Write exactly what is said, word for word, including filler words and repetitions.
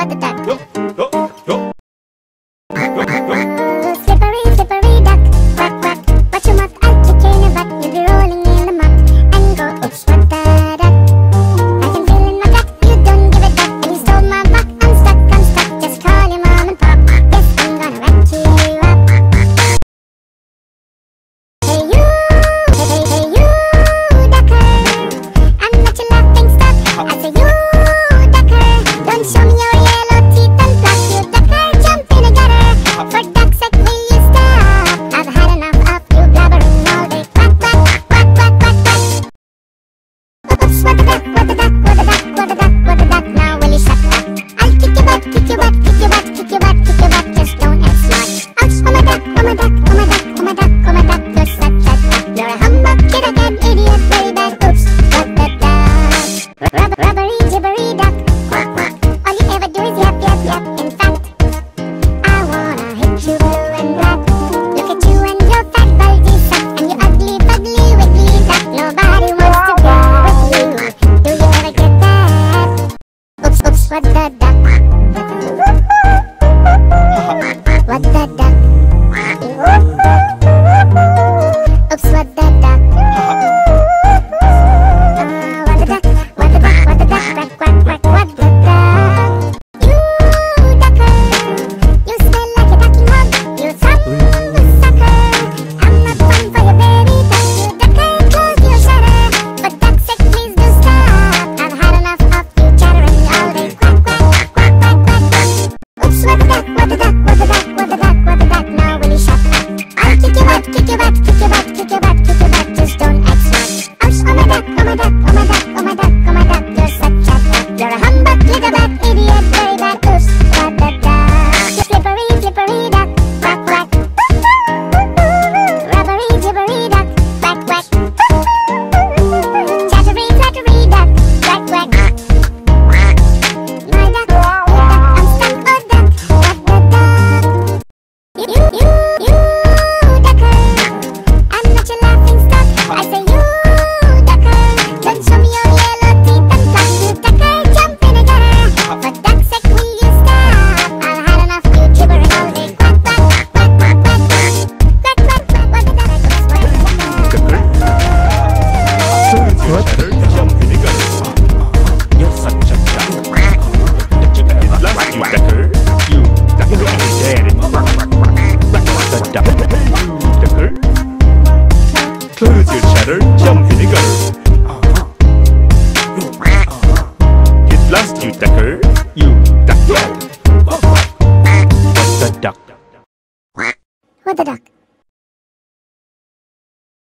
what the duck? Yo, yo, yo. Slippery, slippery duck, quack, quack. Watch your mouth, I'll kick you in the butt. You'll be rolling in the mud and go, oops, what the duck? I can feel in my gut, you don't give a duck. And you stole my buck, I'm stuck, I'm stuck. Just call your mom and pop. Yes, I'm gonna whack you up. Hey you, hey, hey, hey you, ducker. I'm not your laughing stock. I say you, ducker. Don't show me your yellow teeth and pluck. You ducker, jump in a gutter. For duck's sake, will you stop? I've had enough of you blabbering all day. Quack, quack, quack, quack, quack, quack. Oops, what the duck, what the duck, what the duck, what the duck, what the duck. Now will you shut up? I'll kick your butt, kick your butt, kick your butt, kick your butt, kick your butt. Just don't act smart. Ouch, oh my duck, oh my duck, oh my duck, oh my duck, oh my duck. You're such a duck. You're a humbug, kid, a cat, idiot, very bad. Oops, what the duck? Rub rubbery, gibbery duck. Quack, quack. All you ever do is yap, yap, yap. In fact, I wanna hit you blue and black. Look at you and your fat bulgy sack. And your ugly, ugly, wiggly duck. Nobody wants to go with you. Do you ever get that? Oops, oops, what the duck? What the duck? Oops, what the duck? Ah, what the duck? What the duck? What the duck? Quack, quack, quack, what the duck? You ducker, you smell like a ducking hog. You some sucker. I'm not fun for your baby duck. You ducker, close your shutter. For duck's sake, please do stop. I've had enough of you chattering all day. Quack, quack, quack, quack, quack, quack. Oops, what the duck? What the duck? What the duck? What the duck? What the duck? Now will you shut up? I'll kick your butt, kick your butt, kick your butt, kick your butt, kick your butt. Just don't act smart. Ouch, oh my duck, oh my duck, oh my duck, oh my duck, oh my duck. You're such a duck. You're a humbug, little bad idiot, very bad. Oops, what the duck? You slippery, slippery duck, quack, quack. Rubbery, gibbery duck, quack, quack. Chattery, flattery duck, quack, quack. My duck, your duck, I'm stuck, oh duck, what the duck? You, you, you, ducker. I'm not your laughing stock. I say you, ducker. Don't show me your yellow teeth and pluck. You ducker, jump in a gutter. For duck's sake, will you stop? I've had enough of you gibbering all day. Quack, quack, quack, quack, quack, quack. Quack, quack, quack, what the duck? Oops, what the duck? What? Jump in the gutter. You're such a duck. At last, you ducker. You ducker. You're dead. The duck. You ducker. Close your chatter. Jump in the gutter. At last, you ducker. You ducker. What the duck? What the duck?